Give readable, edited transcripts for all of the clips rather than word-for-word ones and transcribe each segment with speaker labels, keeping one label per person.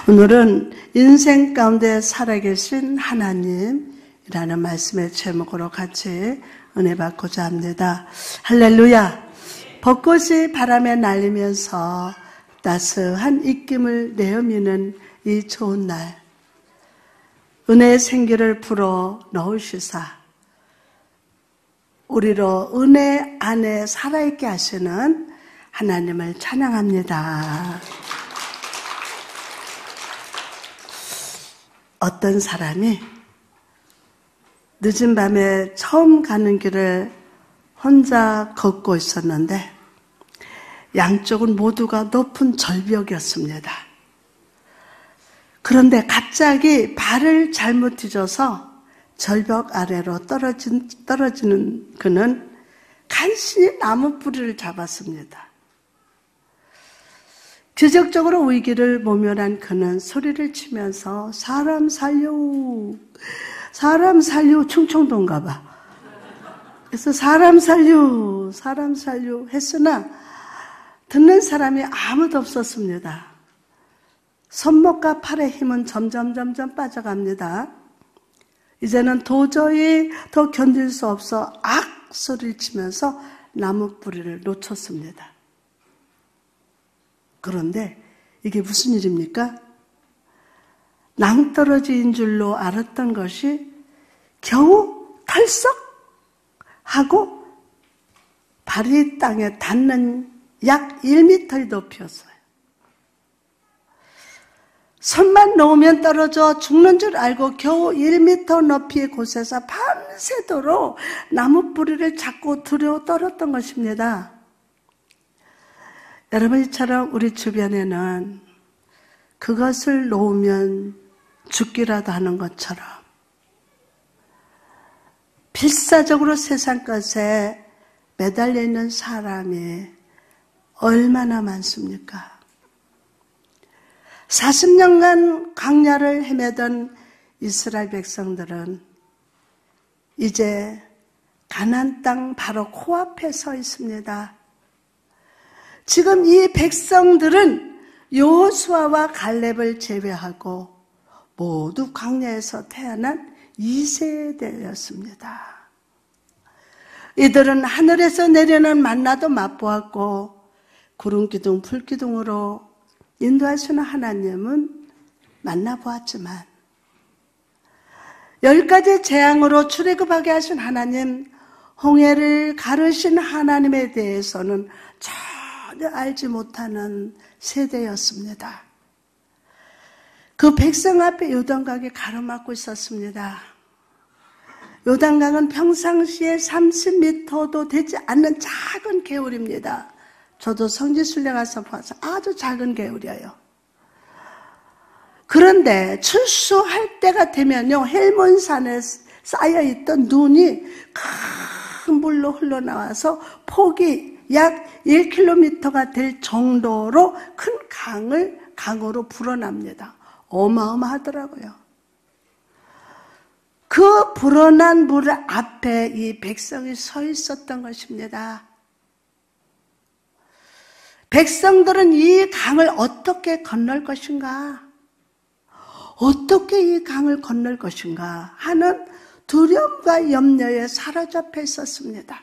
Speaker 1: 오늘은 인생 가운데 살아계신 하나님이라는 말씀의 제목으로 같이 은혜 받고자 합니다. 할렐루야! 벚꽃이 바람에 날리면서 따스한 입김을 내어미는 이 좋은 날, 은혜의 생기를 불어 넣으시사 우리로 은혜 안에 살아있게 하시는 하나님을 찬양합니다. 어떤 사람이 늦은 밤에 처음 가는 길을 혼자 걷고 있었는데 양쪽은 모두가 높은 절벽이었습니다. 그런데 갑자기 발을 잘못 뒤져서 절벽 아래로 떨어지는 그는 간신히 나무 뿌리를 잡았습니다. 기적적으로 위기를 모면한 그는 소리를 치면서 사람 살려, 사람 살려, 충청도인가 봐. 그래서 사람 살려 했으나 듣는 사람이 아무도 없었습니다. 손목과 팔의 힘은 점점 빠져갑니다. 이제는 도저히 더 견딜 수 없어 악 소리를 치면서 나무 뿌리를 놓쳤습니다. 그런데 이게 무슨 일입니까? 낭떠러지인 줄로 알았던 것이 겨우 털썩 하고 발이 땅에 닿는 약 1m의 높이였어요. 손만 놓으면 떨어져 죽는 줄 알고 겨우 1m 높이의 곳에서 밤새도록 나무 뿌리를 잡고 두려워 떨었던 것입니다. 여러분, 이처럼 우리 주변에는 그것을 놓으면 죽기라도 하는 것처럼 필사적으로 세상 것에 매달려 있는 사람이 얼마나 많습니까? 40년간 광야를 헤매던 이스라엘 백성들은 이제 가나안 땅 바로 코앞에 서 있습니다. 지금 이 백성들은 여호수아와 갈렙을 제외하고 모두 광야에서 태어난 2세대였습니다. 이들은 하늘에서 내려오는 만나도 맛보았고 구름기둥, 불기둥으로 인도하시는 하나님은 만나보았지만 10가지 재앙으로 출애굽하게 하신 하나님, 홍해를 가르신 하나님에 대해서는 전혀 알지 못하는 세대였습니다. 그 백성 앞에 요단강이 가로막고 있었습니다. 요단강은 평상시에 30m도 되지 않는 작은 개울입니다. 저도 성지순례 가서 봐서 아주 작은 개울이에요. 그런데 출수할 때가 되면요, 헬몬산에 쌓여있던 눈이 큰 물로 흘러나와서 폭이 약 1km가 될 정도로 큰 강으로 불어납니다. 어마어마하더라고요. 그 불어난 물 앞에 이 백성이 서 있었던 것입니다. 백성들은 이 강을 어떻게 건널 것인가? 어떻게 이 강을 건널 것인가? 하는 두려움과 염려에 사로잡혀 있었습니다.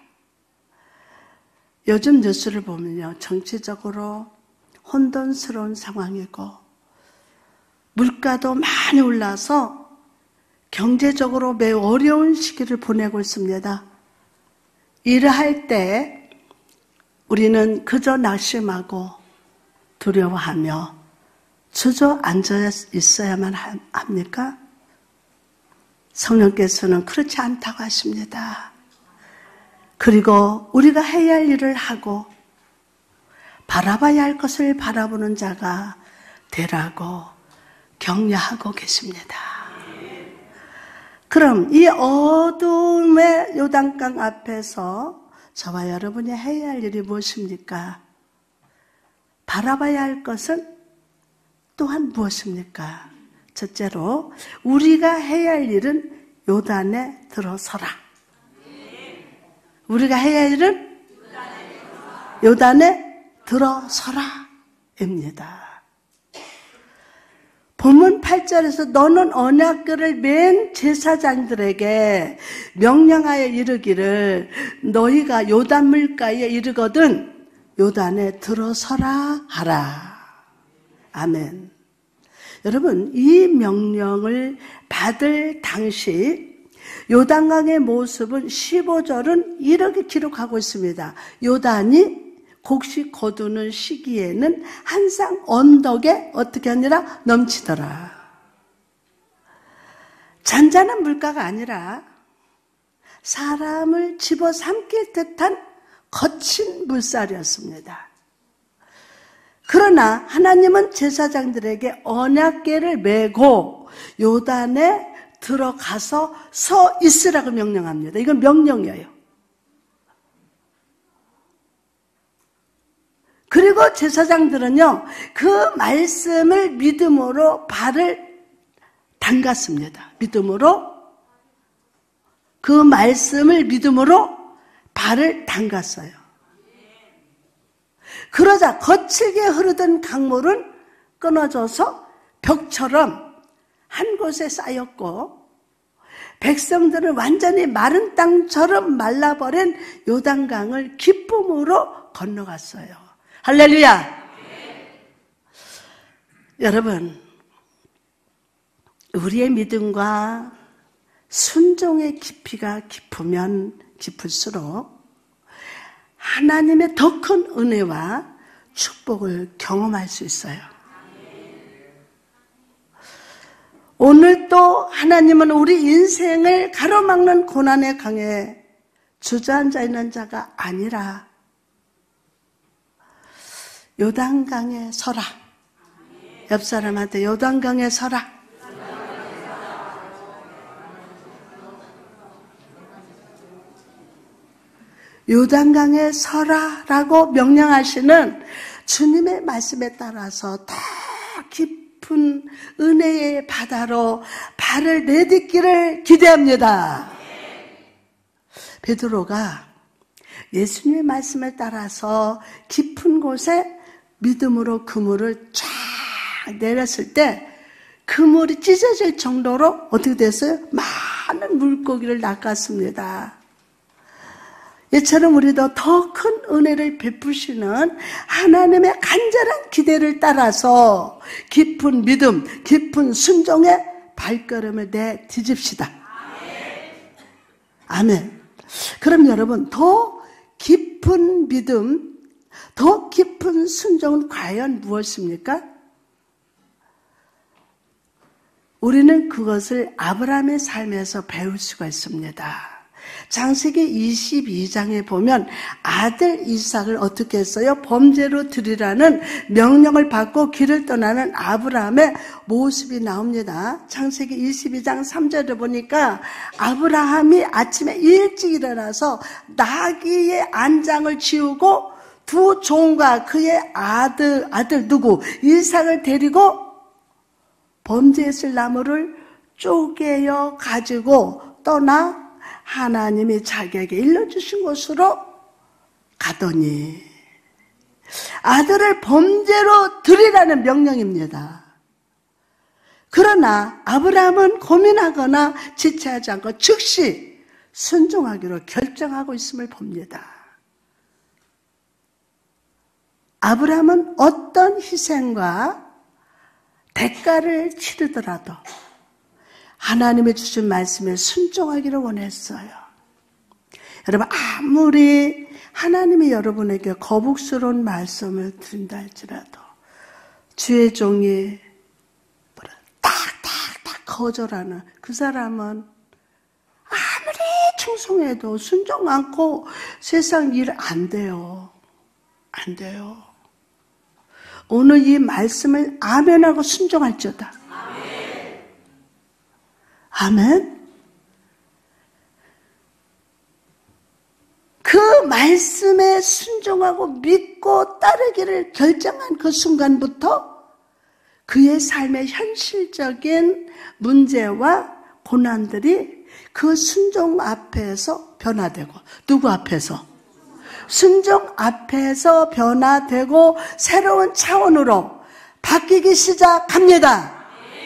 Speaker 1: 요즘 뉴스를 보면요, 정치적으로 혼돈스러운 상황이고 물가도 많이 올라서 경제적으로 매우 어려운 시기를 보내고 있습니다. 일을 할 때 우리는 그저 낙심하고 두려워하며 주저앉아 있어야만 합니까? 성령께서는 그렇지 않다고 하십니다. 그리고 우리가 해야 할 일을 하고 바라봐야 할 것을 바라보는 자가 되라고 격려하고 계십니다. 그럼 이 어두움의 요단강 앞에서 저와 여러분이 해야 할 일이 무엇입니까? 바라봐야 할 것은 또한 무엇입니까? 첫째로 우리가 해야 할 일은 요단에 들어서라. 우리가 해야 할 일은 요단에 들어서라 입니다. 본문 8절에서 너는 언약궤를 맨 제사장들에게 명령하여 이르기를 너희가 요단 물가에 이르거든 요단에 들어서라 하라. 아멘. 여러분, 이 명령을 받을 당시 요단강의 모습은 15절은 이렇게 기록하고 있습니다. 요단이 곡식 거두는 시기에는 항상 언덕에 어떻게 하니라? 넘치더라. 잔잔한 물가가 아니라 사람을 집어삼킬 듯한 거친 물살이었습니다. 그러나 하나님은 제사장들에게 언약궤를 메고 요단에 들어가서 서 있으라고 명령합니다. 이건 명령이에요. 그리고 제사장들은요, 그 말씀을 믿음으로 발을 담갔습니다. 그 말씀을 믿음으로 발을 담갔어요. 그러자 거칠게 흐르던 강물은 끊어져서 벽처럼 한 곳에 쌓였고 백성들은 완전히 마른 땅처럼 말라버린 요단강을 기쁨으로 건너갔어요. 할렐루야! 여러분, 우리의 믿음과 순종의 깊이가 깊으면 깊을수록 하나님의 더 큰 은혜와 축복을 경험할 수 있어요. 오늘 또 하나님은 우리 인생을 가로막는 고난의 강에 주저앉아 있는 자가 아니라 요단강에 서라. 옆 사람한테 요단강에 서라. 요단강에 서라라고 명령하시는 주님의 말씀에 따라서 더 깊은 은혜의 바다로 발을 내딛기를 기대합니다. 베드로가 예수님의 말씀에 따라서 깊은 곳에 믿음으로 그물을 쫙 내렸을 때 그물이 찢어질 정도로 어떻게 됐어요? 많은 물고기를 낚았습니다. 이처럼 우리도 더 큰 은혜를 베푸시는 하나님의 간절한 기대를 따라서 깊은 믿음, 깊은 순종의 발걸음을 내디집시다. 아멘. 그럼 여러분, 더 깊은 믿음, 더 깊은 순종은 과연 무엇입니까? 우리는 그것을 아브라함의 삶에서 배울 수가 있습니다. 창세기 22장에 보면 아들 이삭을 어떻게 했어요? 범죄로 드리라는 명령을 받고 길을 떠나는 아브라함의 모습이 나옵니다. 창세기 22장 3절에 보니까 아브라함이 아침에 일찍 일어나서 나귀의 안장을 지우고 두 종과 그의 아들 누구? 이삭을 데리고 범죄했을 나무를 쪼개어 가지고 떠나 하나님이 자기에게 일러주신 곳으로 가더니 아들을 범죄로 드리라는 명령입니다. 그러나 아브라함은 고민하거나 지체하지 않고 즉시 순종하기로 결정하고 있음을 봅니다. 아브라함은 어떤 희생과 대가를 치르더라도 하나님의 주신 말씀에 순종하기를 원했어요. 여러분, 아무리 하나님이 여러분에게 거북스러운 말씀을 드린다 할지라도 주의 종이 딱딱딱 거절하는 그 사람은 아무리 충성해도 순종 않고 세상 일 안 돼요. 안 돼요. 오늘 이 말씀을 아멘하고 순종할지어다. 아멘. 그 말씀에 순종하고 믿고 따르기를 결정한 그 순간부터 그의 삶의 현실적인 문제와 고난들이 그 순종 앞에서 변화되고, 누구 앞에서? 순종 앞에서 변화되고 새로운 차원으로 바뀌기 시작합니다.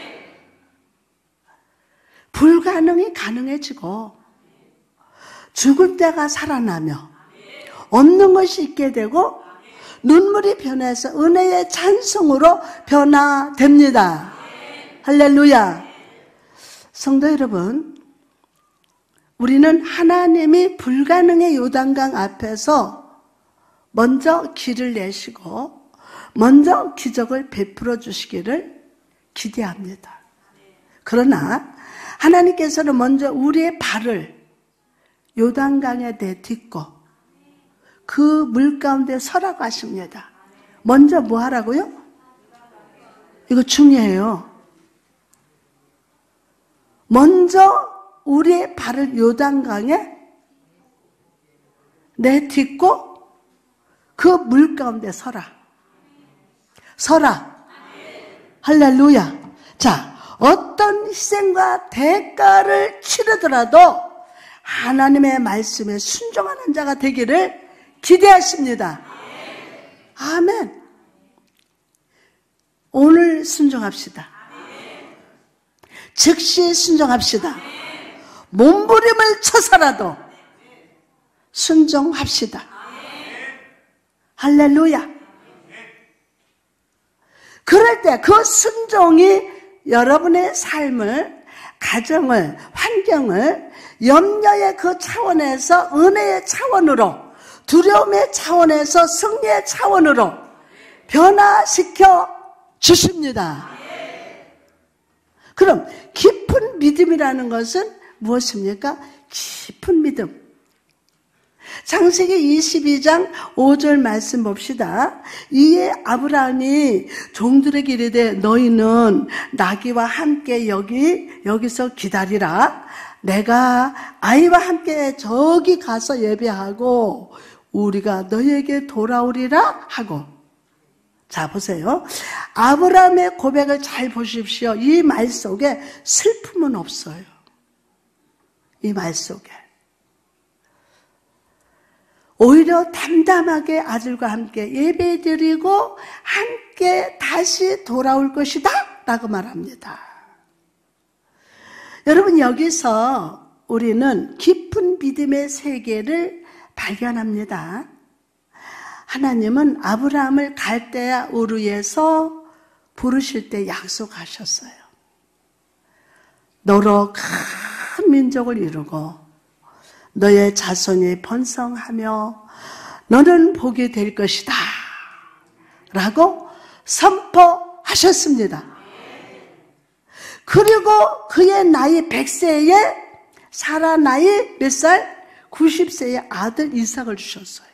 Speaker 1: 불가능이 가능해지고 죽을 때가 살아나며 없는 것이 있게 되고 눈물이 변해서 은혜의 찬송으로 변화됩니다. 할렐루야. 성도 여러분, 우리는 하나님이 불가능의 요단강 앞에서 먼저 길을 내시고 먼저 기적을 베풀어 주시기를 기대합니다. 그러나 하나님께서는 먼저 우리의 발을 요단강에 내딛고 그 물 가운데 서라고 하십니다. 먼저 뭐 하라고요? 이거 중요해요. 먼저 우리의 발을 요단강에 내딛고 그 물 가운데 서라. 할렐루야. 자, 어떤 희생과 대가를 치르더라도 하나님의 말씀에 순종하는 자가 되기를 기대하십니다. 아멘. 오늘 순종합시다. 즉시 순종합시다. 몸부림을 쳐서라도 순종합시다. 할렐루야. 그럴 때 그 순종이 여러분의 삶을, 가정을, 환경을 염려의 그 차원에서 은혜의 차원으로, 두려움의 차원에서 승리의 차원으로 변화시켜 주십니다. 그럼 깊은 믿음이라는 것은 무엇입니까? 깊은 믿음. 창세기 22장 5절 말씀 봅시다. 이에 아브라함이 종들에게 이르되 너희는 나귀와 함께 여기서 기다리라. 내가 아이와 함께 저기 가서 예배하고 우리가 너희에게 돌아오리라 하고. 자, 보세요. 아브라함의 고백을 잘 보십시오. 이 말 속에 슬픔은 없어요. 이 말 속에. 오히려 담담하게 아들과 함께 예배드리고 함께 다시 돌아올 것이다 라고 말합니다. 여러분, 여기서 우리는 깊은 믿음의 세계를 발견합니다. 하나님은 아브라함을 갈대아 우르에서 부르실 때 약속하셨어요. 너로 큰 민족을 이루고 너의 자손이 번성하며 너는 복이 될 것이다 라고 선포하셨습니다. 그리고 그의 나이 100세에 사라 나이 몇 살? 90세에 아들 이삭을 주셨어요.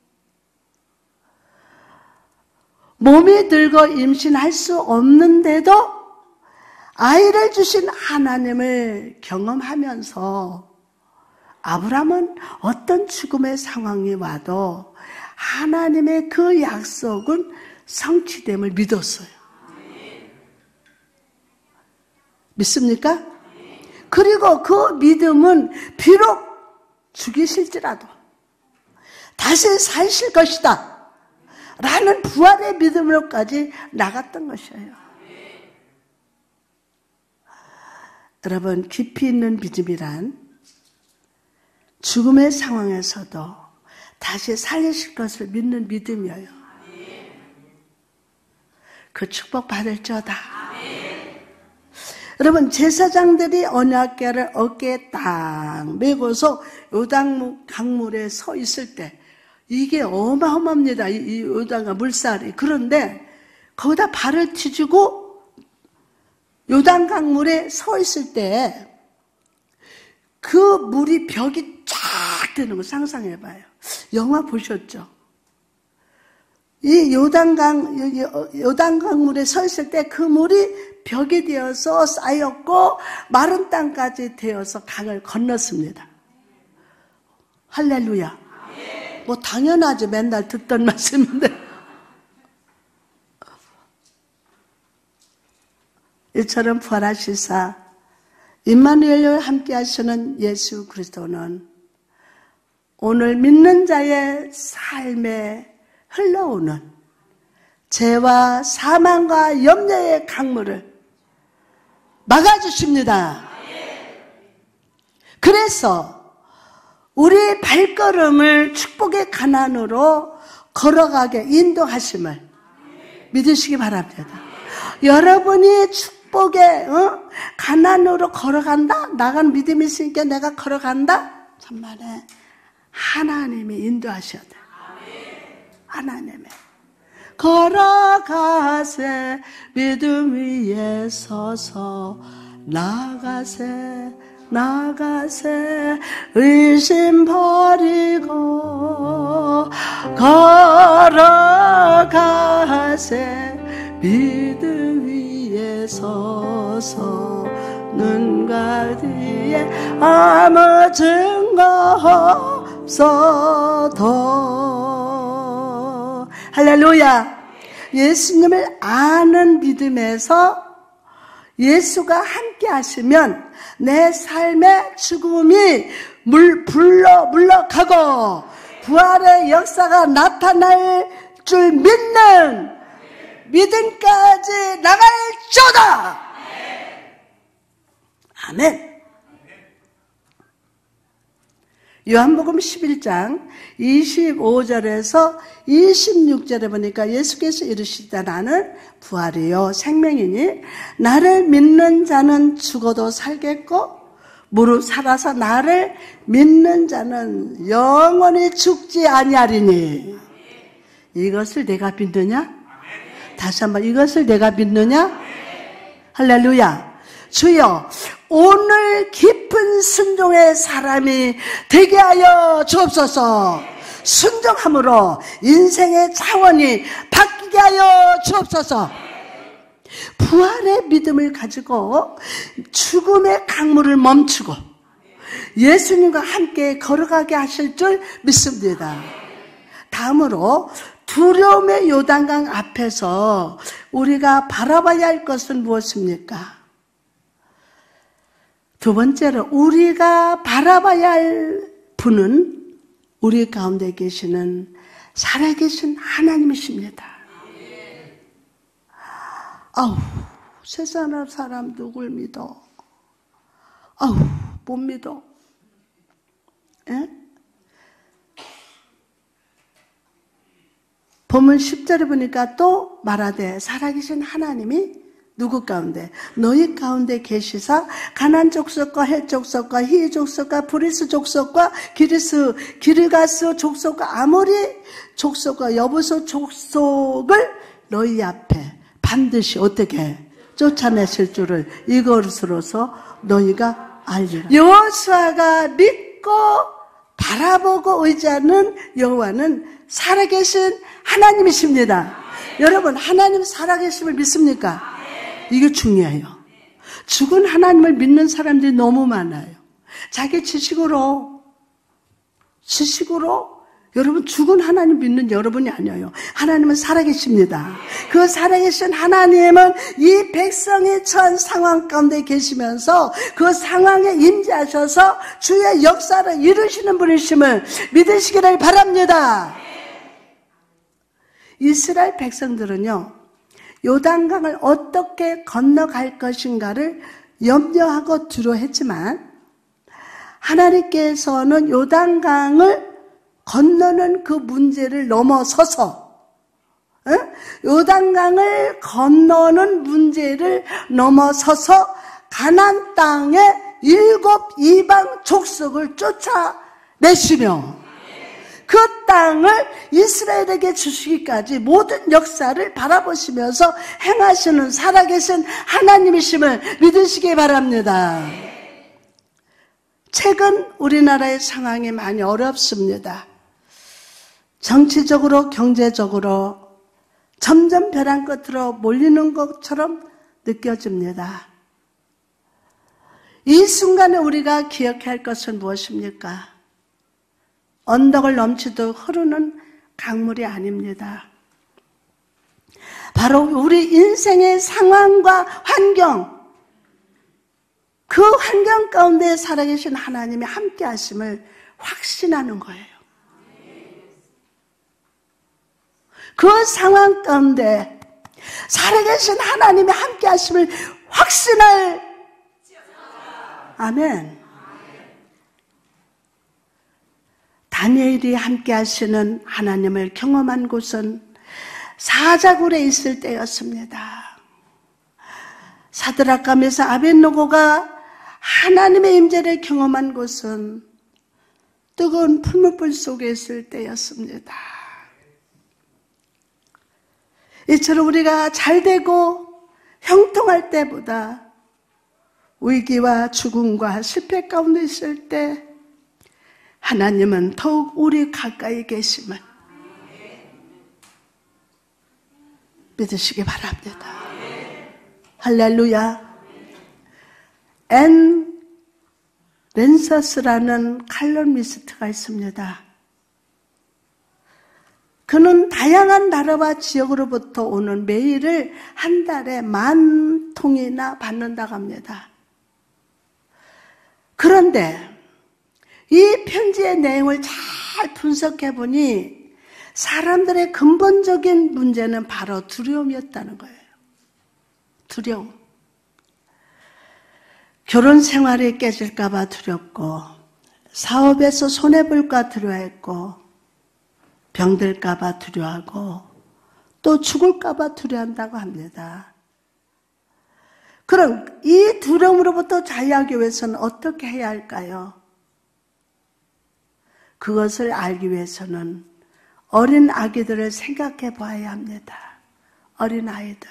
Speaker 1: 몸이 늙어 임신할 수 없는데도 아이를 주신 하나님을 경험하면서 아브라함은 어떤 죽음의 상황이 와도 하나님의 그 약속은 성취됨을 믿었어요. 믿습니까? 그리고 그 믿음은 비록 죽이실지라도 다시 사실 것이다 라는 부활의 믿음으로까지 나갔던 것이에요. 여러분, 깊이 있는 믿음이란 죽음의 상황에서도 다시 살리실 것을 믿는 믿음이에요. 그 축복 받을지어다. 여러분, 제사장들이 언약궤를 어깨에 딱 메고서 요단 강물에 서 있을 때 이게 어마어마합니다. 이 요단강 물살이. 그런데 거기다 발을 뒤지고 요단 강물에 서 있을 때 그 물이 벽이 쫙 되는 거 상상해봐요. 영화 보셨죠? 이 요단강물에 서 있을 때 그 물이 벽이 되어서 쌓였고 마른 땅까지 되어서 강을 건넜습니다. 할렐루야. 뭐 당연하지, 맨날 듣던 말씀인데. 이처럼 부활하시사 임마누엘과 함께 하시는 예수 그리스도는 오늘 믿는 자의 삶에 흘러오는 죄와 사망과 염려의 강물을 막아주십니다. 그래서 우리 발걸음을 축복의 가난으로 걸어가게 인도하심을 믿으시기 바랍니다. 여러분이 축복의 가난으로 걸어간다? 나간 믿음이 있으니까 내가 걸어간다? 참말에 하나님이 인도하셔야 돼요. 하나님이. 걸어가세 믿음 위에 서서 나가세 나가세 의심 버리고 걸어가세 믿음 위에 서서 눈과 뒤에 아무 증거 없어도 할렐루야. 예수님을 아는 믿음에서 예수가 함께 하시면 내 삶의 죽음이 물러가고 부활의 역사가 나타날 줄 믿는 믿음까지 나갈지어다. 아멘. 요한복음 11장 25절에서 26절에 보니까 예수께서 이르시다 나는 부활이요 생명이니 나를 믿는 자는 죽어도 살겠고 무릇 살아서 나를 믿는 자는 영원히 죽지 아니하리니. 이것을 내가 믿느냐? 다시 한번 이것을 내가 믿느냐? 할렐루야. 주여 오늘 깊은 순종의 사람이 되게 하여 주옵소서. 순종함으로 인생의 차원이 바뀌게 하여 주옵소서. 부활의 믿음을 가지고 죽음의 강물을 멈추고 예수님과 함께 걸어가게 하실 줄 믿습니다. 다음으로 두려움의 요단강 앞에서 우리가 바라봐야 할 것은 무엇입니까? 두 번째로 우리가 바라봐야 할 분은 우리 가운데 계시는 살아계신 하나님이십니다. 아우, 세상 사람 누굴 믿어? 아우, 못 믿어. 예? 본문 10절에 보니까 또 말하되 살아계신 하나님이 누구 가운데? 너희 가운데 계시사 가나안 족속과 헷 족속과 히 족속과 브리스 족속과 기르가스 족속과 아모리 족속과 여부소 족속을 너희 앞에 반드시 어떻게 쫓아내실 줄을 이것으로서 너희가 알리라. 여호수아가 믿고 바라보고 의지하는 여호와는 살아계신 하나님이십니다. 여러분 하나님 살아계심을 믿습니까? 이게 중요해요. 죽은 하나님을 믿는 사람들이 너무 많아요. 자기 지식으로 여러분 죽은 하나님 믿는 여러분이 아니에요. 하나님은 살아계십니다. 그 살아계신 하나님은 이 백성이 처한 상황 가운데 계시면서 그 상황에 임재하셔서 주의 역사를 이루시는 분이심을 믿으시기를 바랍니다. 이스라엘 백성들은요, 요단강을 어떻게 건너갈 것인가를 염려하고 두려워했지만 하나님께서는 요단강을 건너는 그 문제를 넘어서서 요단강을 건너는 문제를 넘어서서 가나안 땅에 7 이방 족속을 쫓아내시며 그 땅을 이스라엘에게 주시기까지 모든 역사를 바라보시면서 행하시는 살아계신 하나님이심을 믿으시기 바랍니다. 최근 우리나라의 상황이 많이 어렵습니다. 정치적으로 경제적으로 점점 벼랑 끝으로 몰리는 것처럼 느껴집니다. 이 순간에 우리가 기억해야 할 것은 무엇입니까? 언덕을 넘치듯 흐르는 강물이 아닙니다. 바로 우리 인생의 상황과 환경, 그 환경 가운데 살아계신 하나님이 함께 하심을 확신하는 거예요. 그 상황 가운데 살아계신 하나님이 함께 하심을 확신할 아멘. 다니엘이 함께 하시는 하나님을 경험한 곳은 사자굴에 있을 때였습니다. 사드락과 메삭 아벳느고가 하나님의 임재를 경험한 곳은 뜨거운 풀무불 속에 있을 때였습니다. 이처럼 우리가 잘되고 형통할 때보다 위기와 죽음과 실패 가운데 있을 때 하나님은 더욱 우리 가까이 계심을 믿으시기 바랍니다. 할렐루야. 앤 랜서스라는 칼럼니스트가 있습니다. 그는 다양한 나라와 지역으로부터 오는 메일을 한 달에 10,000통이나 받는다고 합니다. 그런데 이 편지의 내용을 잘 분석해 보니 사람들의 근본적인 문제는 바로 두려움이었다는 거예요. 두려움. 결혼 생활이 깨질까 봐 두렵고, 사업에서 손해볼까 두려워했고, 병들까 봐 두려워하고, 또 죽을까 봐 두려워한다고 합니다. 그럼 이 두려움으로부터 자유하기 위해서는 어떻게 해야 할까요? 그것을 알기 위해서는 어린 아기들을 생각해 봐야 합니다. 어린 아이들.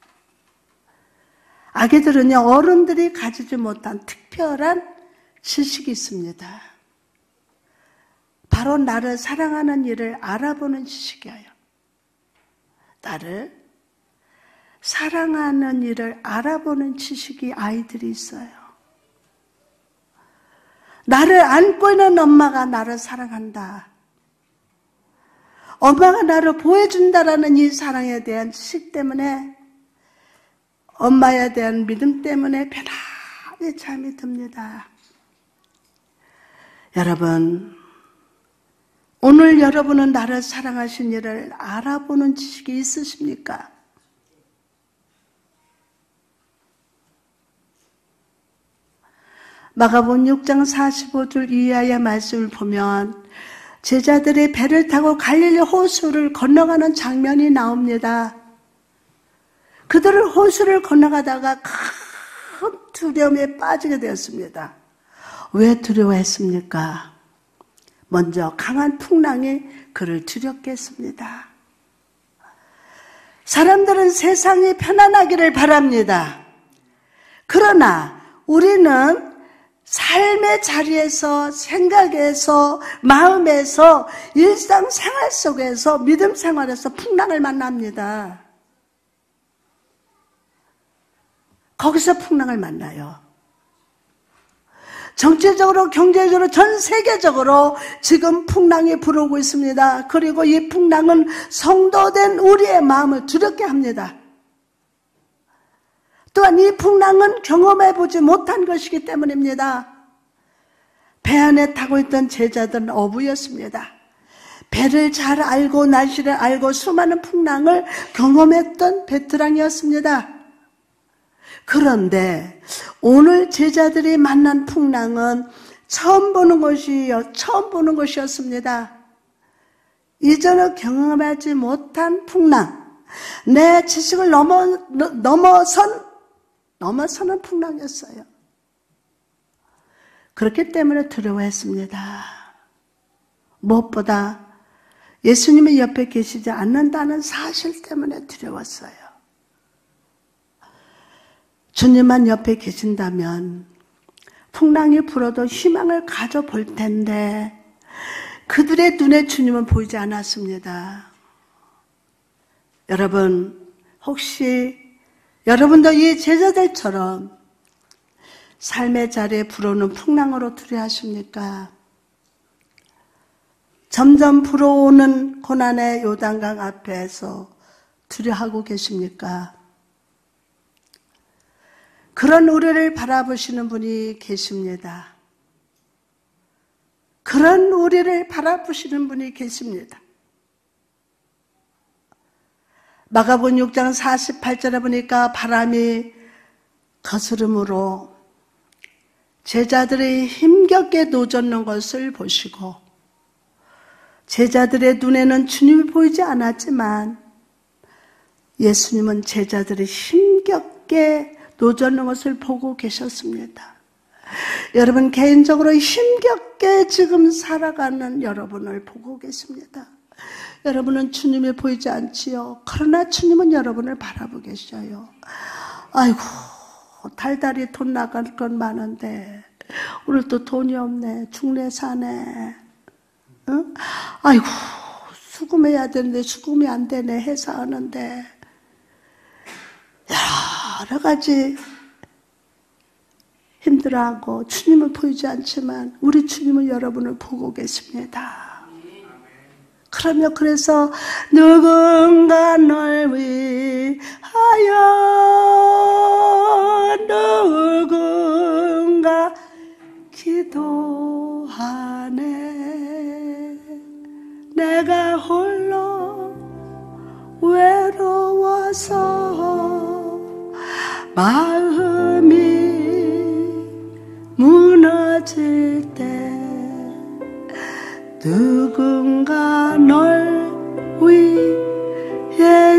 Speaker 1: 아기들은요, 어른들이 가지지 못한 특별한 지식이 있습니다. 바로 나를 사랑하는 일을 알아보는 지식이에요. 나를 사랑하는 일을 알아보는 지식이 아이들이 있어요. 나를 안고 있는 엄마가 나를 사랑한다. 엄마가 나를 보호해준다라는 이 사랑에 대한 지식 때문에, 엄마에 대한 믿음 때문에 편안히 잠이 듭니다. 여러분, 오늘 여러분은 나를 사랑하신 일을 알아보는 지식이 있으십니까? 마가복음 6장 45절 이하의 말씀을 보면 제자들이 배를 타고 갈릴리 호수를 건너가는 장면이 나옵니다. 그들은 호수를 건너가다가 큰 두려움에 빠지게 되었습니다. 왜 두려워했습니까? 먼저 강한 풍랑이 그를 두렵게 했습니다. 사람들은 세상이 편안하기를 바랍니다. 그러나 우리는 삶의 자리에서, 생각에서, 마음에서, 일상생활 속에서, 믿음 생활에서 풍랑을 만납니다. 거기서 풍랑을 만나요. 정치적으로, 경제적으로, 전 세계적으로 지금 풍랑이 불어오고 있습니다. 그리고 이 풍랑은 성도된 우리의 마음을 두렵게 합니다. 또한 이 풍랑은 경험해보지 못한 것이기 때문입니다. 배 안에 타고 있던 제자들은 어부였습니다. 배를 잘 알고 날씨를 알고 수많은 풍랑을 경험했던 베테랑이었습니다. 그런데 오늘 제자들이 만난 풍랑은 처음 보는 것이었습니다. 이전에 경험하지 못한 풍랑, 내 지식을 넘어서는 풍랑이었어요. 그렇기 때문에 두려워했습니다. 무엇보다 예수님이 옆에 계시지 않는다는 사실 때문에 두려웠어요. 주님만 옆에 계신다면 풍랑이 불어도 희망을 가져볼 텐데 그들의 눈에 주님은 보이지 않았습니다. 여러분, 혹시 여러분도 이 제자들처럼 삶의 자리에 불어오는 풍랑으로 두려워하십니까? 점점 불어오는 고난의 요단강 앞에서 두려워하고 계십니까? 그런 우리를 바라보시는 분이 계십니다. 그런 우리를 바라보시는 분이 계십니다. 마가복음 6장 48절에 보니까 바람이 거스름으로 제자들이 힘겹게 노젓는 것을 보시고 제자들의 눈에는 주님이 보이지 않았지만 예수님은 제자들이 힘겹게 노젓는 것을 보고 계셨습니다. 여러분 개인적으로 힘겹게 지금 살아가는 여러분을 보고 계십니다. 여러분은 주님이 보이지 않지요. 그러나 주님은 여러분을 바라보고 계셔요. 아이고 달달이 돈 나갈 건 많은데 오늘 또 돈이 없네. 죽네 사네. 응? 아이고 수금해야 되는데 수금이 안 되네. 회사하는데 여러 가지 힘들어하고 주님은 보이지 않지만 우리 주님은 여러분을 보고 계십니다. 그래서 누군가 널 위하여 누군가 기도하네. 내가 홀로 외로워서 마음이 무너질 때 누군가 널 위해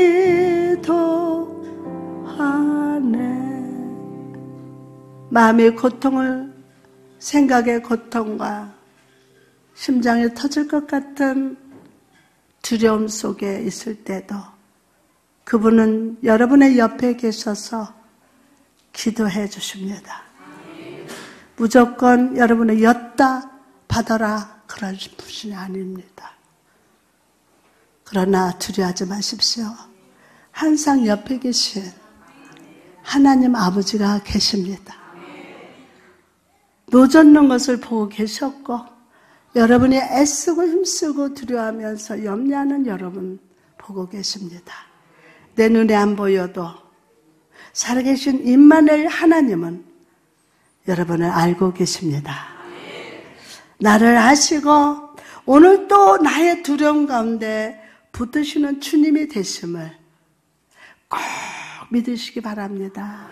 Speaker 1: 기도하네. 마음의 고통을, 생각의 고통과 심장이 터질 것 같은 두려움 속에 있을 때도 그분은 여러분의 옆에 계셔서 기도해 주십니다. 무조건 여러분의 였다 받아라 그런 분이 아닙니다. 그러나 두려워하지 마십시오. 항상 옆에 계신 하나님 아버지가 계십니다. 노젓는 것을 보고 계셨고 여러분이 애쓰고 힘쓰고 두려워하면서 염려하는 여러분 보고 계십니다. 내 눈에 안 보여도 살아계신 임마누엘 하나님은 여러분을 알고 계십니다. 나를 아시고 오늘 또 나의 두려움 가운데 붙드시는 주님이 되심을 꼭 믿으시기 바랍니다.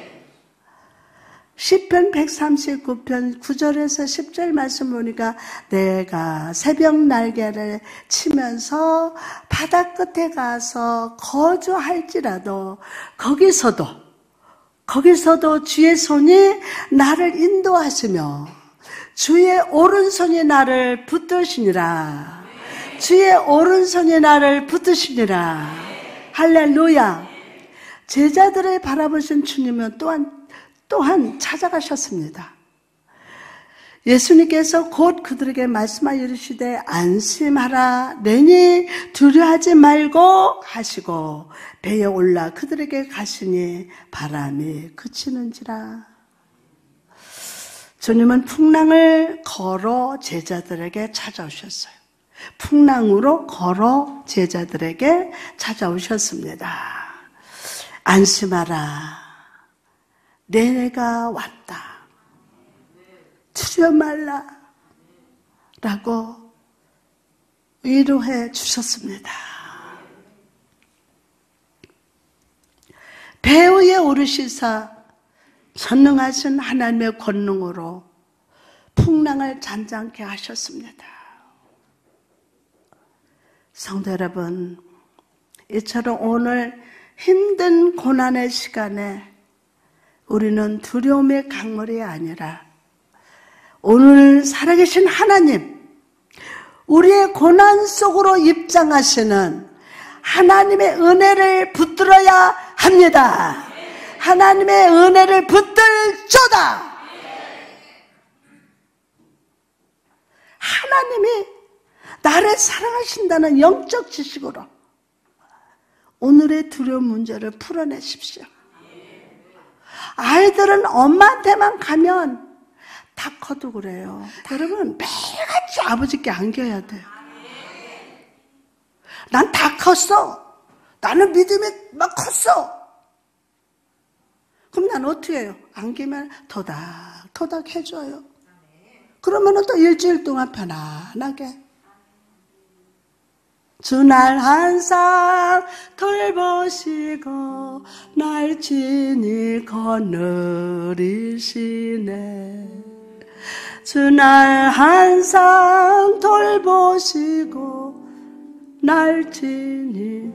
Speaker 1: 시편 139편 9절에서 10절 말씀 보니까 내가 새벽 날개를 치면서 바다 끝에 가서 거주할지라도 거기서도 주의 손이 나를 인도하시며 주의 오른손이 나를 붙드시니라. 주의 오른손이 나를 붙드시니라. 할렐루야. 제자들을 바라보신 주님은 또한 찾아가셨습니다. 예수님께서 곧 그들에게 말씀하여 이르시되 안심하라 내니 두려워하지 말고 하시고 배에 올라 그들에게 가시니 바람이 그치는지라. 주님은 풍랑을 걸어 제자들에게 찾아오셨어요. 풍랑으로 걸어 제자들에게 찾아오셨습니다. 안심하라 내가 왔다. 두려워 말라 라고 위로해 주셨습니다. 배 위에 오르시사 전능하신 하나님의 권능으로 풍랑을 잔잔케 하셨습니다. 성도 여러분, 이처럼 오늘 힘든 고난의 시간에 우리는 두려움의 강물이 아니라 오늘 살아계신 하나님, 우리의 고난 속으로 입장하시는 하나님의 은혜를 붙들어야 합니다. 하나님의 은혜를 붙들조다. 하나님이 나를 사랑하신다는 영적 지식으로 오늘의 두려운 문제를 풀어내십시오. 아이들은 엄마한테만 가면 다 커도 그래요. 여러분 매일같이 아버지께 안겨야 돼요. 난 다 컸어. 나는 믿음이 막 컸어. 그럼 난 어떻게 해요? 안기면 토닥토닥 해줘요. 그러면 또 일주일 동안 편안하게 주 날 항상 돌보시고 날 친히 거느리시네. 주 날 항상 돌보시고 날 친히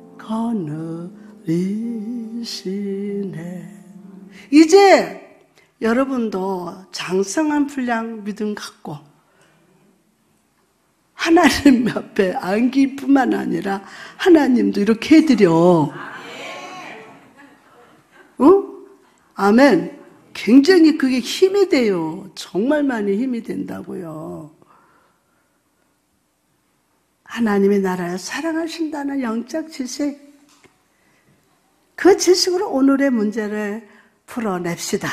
Speaker 1: 거느리시네. 이제 여러분도 장성한 분량 믿음 갖고 하나님 앞에 안기뿐만 아니라 하나님도 이렇게 해드려. 아멘. 굉장히 그게 힘이 돼요. 정말 많이 힘이 된다고요. 하나님의 나라를 사랑하신다는 영적 지식, 그 지식으로 오늘의 문제를 풀어냅시다.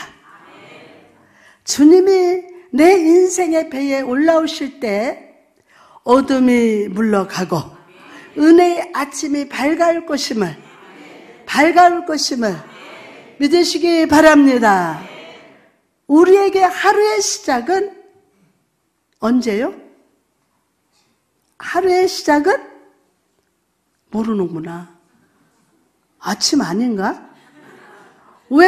Speaker 1: 주님이 내 인생의 배에 올라오실 때 어둠이 물러가고 은혜의 아침이 밝아올 것임을 믿으시기 바랍니다. 우리에게 하루의 시작은 언제요? 하루의 시작은 모르는구나. 아침 아닌가? 왜?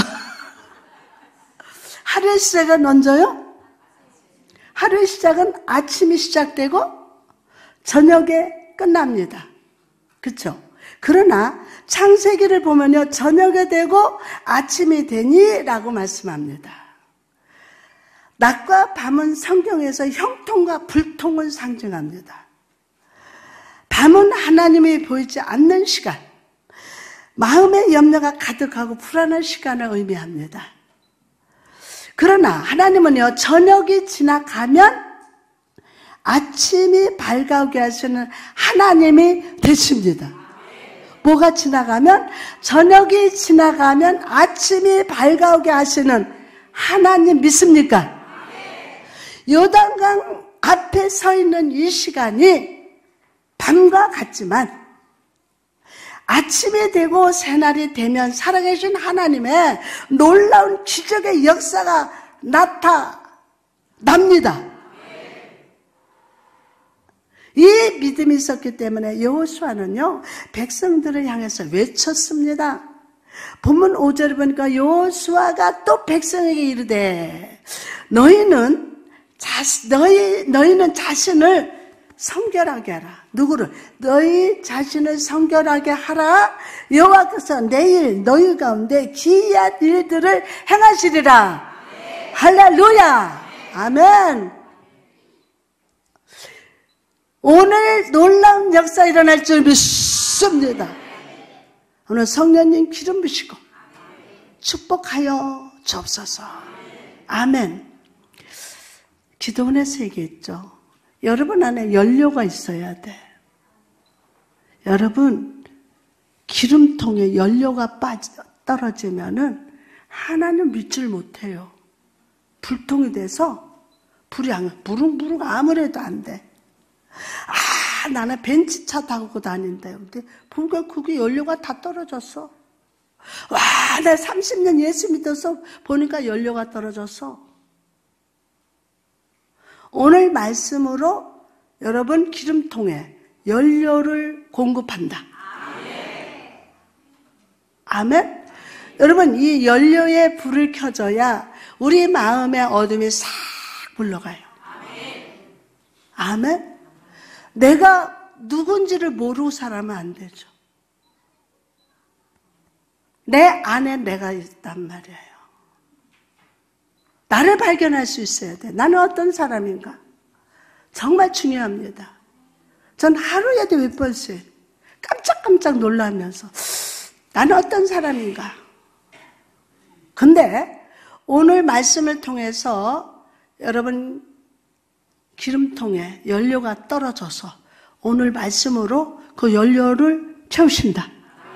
Speaker 1: 하루의 시작은 언제요? 하루의 시작은 아침이 시작되고 저녁에 끝납니다. 그렇죠? 그러나 창세기를 보면요, 저녁에 되고 아침이 되니라고 말씀합니다. 낮과 밤은 성경에서 형통과 불통을 상징합니다. 밤은 하나님이 보이지 않는 시간, 마음의 염려가 가득하고 불안한 시간을 의미합니다. 그러나 하나님은요, 저녁이 지나가면 아침이 밝아오게 하시는 하나님이 되십니다. 뭐가 지나가면? 저녁이 지나가면 아침이 밝아오게 하시는 하나님 믿습니까? 요단강 앞에 서 있는 이 시간이 밤과 같지만 아침이 되고 새날이 되면 살아계신 하나님의 놀라운 기적의 역사가 나타납니다. 이 믿음이 있었기 때문에 여호수아는요, 백성들을 향해서 외쳤습니다. 본문 5절을 보니까 여호수아가 또 백성에게 이르되 너희는 자신을 성결하게 하라. 누구를? 너희 자신을 성결하게 하라. 여호와께서 내일 너희 가운데 기이한 일들을 행하시리라. 아멘. 할렐루야. 아멘. 오늘 놀라운 역사 일어날 줄 믿습니다. 오늘 성령님 기름 부시고 축복하여 주옵소서. 아멘. 기도원에서 얘기했죠. 여러분 안에 연료가 있어야 돼. 여러분, 기름통에 연료가 떨어지면은 하나님 믿질 못해요. 불통이 돼서 불이 부릉부릉 아무래도 안 돼. 나는 벤츠차 타고 다닌다. 근데 보니까 그게 연료가 다 떨어졌어. 내가 30년 예수 믿어서 보니까 연료가 떨어졌어. 오늘 말씀으로 여러분 기름통에 연료를 공급한다. 아멘. 여러분, 이 연료에 불을 켜줘야 우리 마음의 어둠이 싹 물러가요. 아멘. 내가 누군지를 모르고 살아면 안 되죠. 내 안에 내가 있단 말이에요. 나를 발견할 수 있어야 돼. 나는 어떤 사람인가? 정말 중요합니다. 전 하루에도 몇 번씩 깜짝깜짝 놀라면서 나는 어떤 사람인가? 근데 오늘 말씀을 통해서 여러분 기름통에 연료가 떨어져서 오늘 말씀으로 그 연료를 채우신다.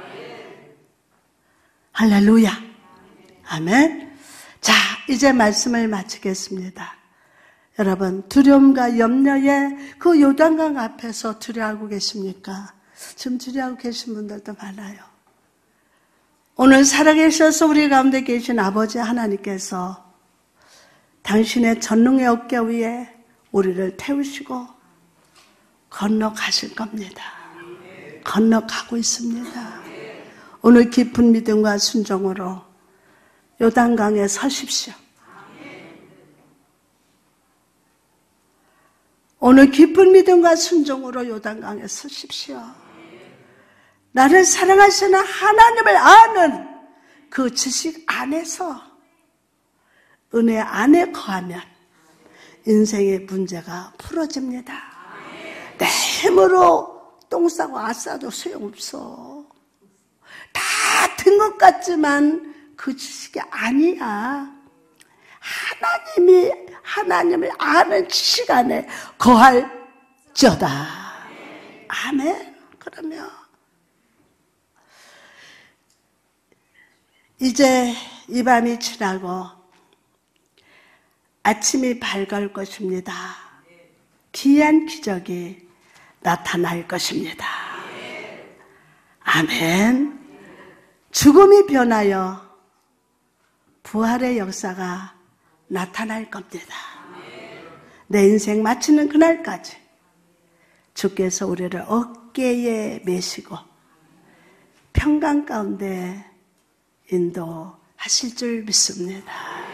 Speaker 1: 할렐루야. 아멘. 자, 이제 말씀을 마치겠습니다. 여러분, 두려움과 염려에 그 요단강 앞에서 두려워하고 계십니까? 지금 두려워하고 계신 분들도 많아요. 오늘 살아계셔서 우리 가운데 계신 아버지 하나님께서 당신의 전능의 어깨 위에 우리를 태우시고 건너가실 겁니다. 건너가고 있습니다. 오늘 깊은 믿음과 순종으로 요단강에 서십시오. 오늘 깊은 믿음과 순종으로 요단강에 서십시오. 나를 사랑하시는 하나님을 아는 그 지식 안에서 은혜 안에 거하면 인생의 문제가 풀어집니다. 내 힘으로 똥 싸고 아 싸도 소용없어. 다 된 것 같지만 그 지식이 아니야. 하나님을 아는 지식 안에 거할지어다. 아멘. 그러면 이제 이 밤이 지나고 아침이 밝을 것입니다. 귀한 기적이 나타날 것입니다. 아멘. 죽음이 변하여 부활의 역사가 나타날 겁니다. 내 인생 마치는 그날까지 주께서 우리를 어깨에 메시고 평강 가운데 인도하실 줄 믿습니다.